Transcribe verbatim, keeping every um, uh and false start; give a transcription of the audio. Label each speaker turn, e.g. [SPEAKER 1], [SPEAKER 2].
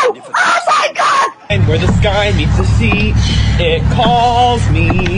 [SPEAKER 1] Oh my god!
[SPEAKER 2] And where the sky meets the sea, it calls me.